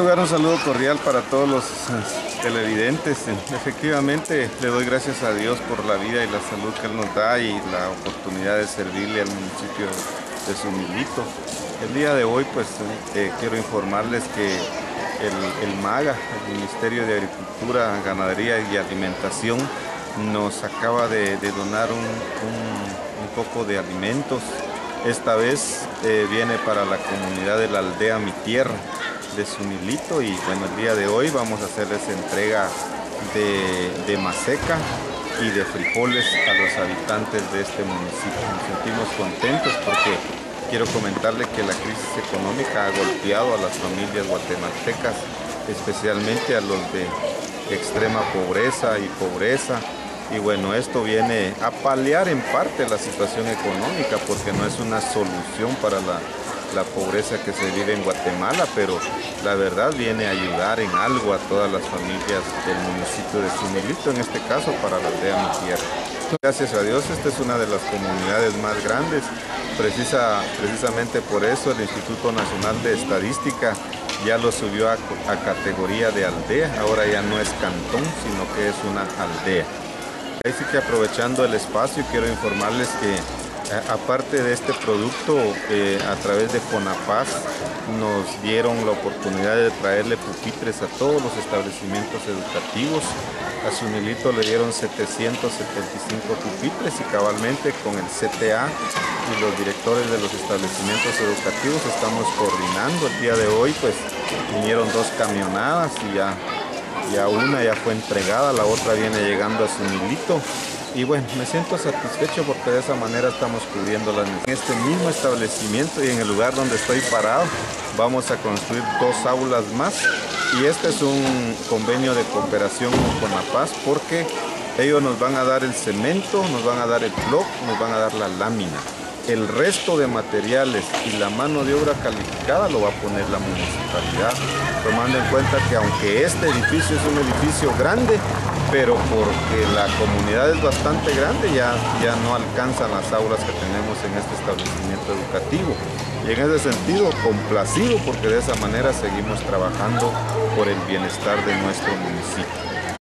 lugar un saludo cordial para todos los televidentes. Efectivamente, le doy gracias a Dios por la vida y la salud que Él nos da y la oportunidad de servirle al municipio de Zumilito. El día de hoy, pues, quiero informarles que el MAGA, el Ministerio de Agricultura, Ganadería y Alimentación, nos acaba de donar un poco de alimentos. Esta vez viene para la comunidad de la aldea Mi Tierra de Zumilito, y bueno, el día de hoy vamos a hacerles entrega de maseca y de frijoles a los habitantes de este municipio. Nos sentimos contentos porque quiero comentarles que la crisis económica ha golpeado a las familias guatemaltecas, especialmente a los de extrema pobreza y pobreza. Y bueno, esto viene a paliar en parte la situación económica, porque no es una solución para la pobreza que se vive en Guatemala, pero la verdad viene a ayudar en algo a todas las familias del municipio de Zumilito, en este caso para la aldea Mi Tierra. Gracias a Dios, esta es una de las comunidades más grandes. Precisamente por eso el Instituto Nacional de Estadística ya lo subió a categoría de aldea. Ahora ya no es cantón, sino que es una aldea. Así que, aprovechando el espacio, quiero informarles que aparte de este producto, a través de Conapaz nos dieron la oportunidad de traerle pupitres a todos los establecimientos educativos. A Zumilito le dieron 775 pupitres, y cabalmente con el CTA y los directores de los establecimientos educativos estamos coordinando. El día de hoy pues vinieron 2 camionadas y ya una ya fue entregada, la otra viene llegando a Zumilito. Y bueno, me siento satisfecho porque de esa manera estamos cubriendo las necesidades. En este mismo establecimiento y en el lugar donde estoy parado vamos a construir 2 aulas más, y este es un convenio de cooperación con Conapaz, porque ellos nos van a dar el cemento, nos van a dar el bloc, nos van a dar la lámina. El resto de materiales y la mano de obra calificada lo va a poner la municipalidad, tomando en cuenta que aunque este edificio es un edificio grande, pero porque la comunidad es bastante grande, ya no alcanzan las aulas que tenemos en este establecimiento educativo. Y en ese sentido, complacido, porque de esa manera seguimos trabajando por el bienestar de nuestro municipio.